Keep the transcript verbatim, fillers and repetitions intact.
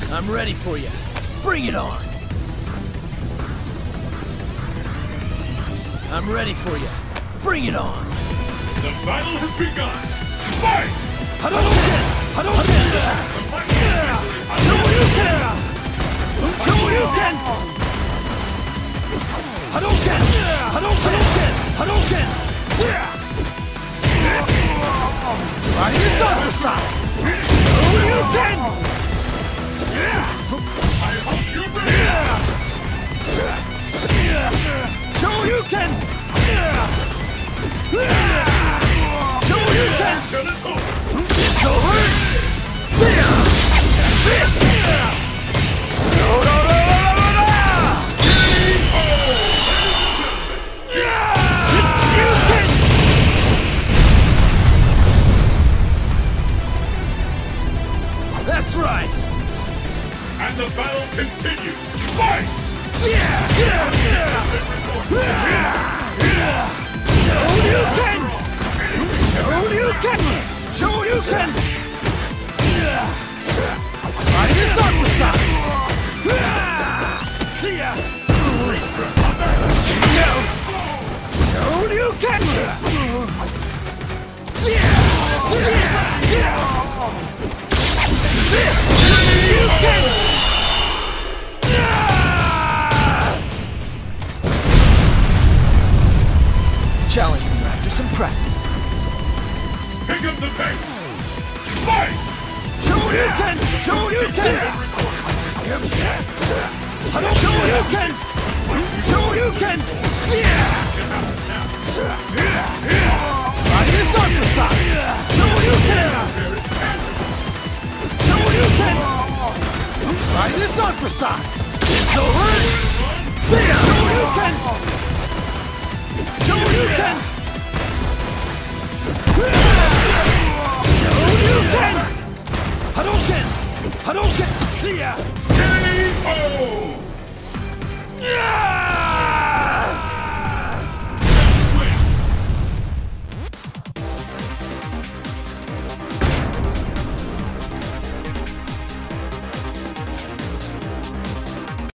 I'm ready for you. Bring it on. I'm ready for you. Bring it on. The battle has begun. Fight! Hadouken! Hadouken! Shoryuken! Shoryuken! Hadouken! Hadouken! Hadouken! Right in his upper side! Shoryuken! I hope you're ready! Shoryuken! Shoryuken! It's over! See ya! This! No, no, no, no, no, no! That's right! And the battle continues! Fight! Shoryuken! Shoryuken! Shoryuken! Right in his upper side! See ya! Shoryuken! This! Shoryuken! Challenge me after some practice. Pick up the pace! Fight! Shoryuken! Shoryuken! Shoryuken! Shoryuken! Right in his upper side! Shoryuken! Shoryuken! Right in his upper side! It's over! See ya! Shoryuken! Shoryuken! Shoryuken! Hadouken! Hadouken! See ya! K O! Yeah!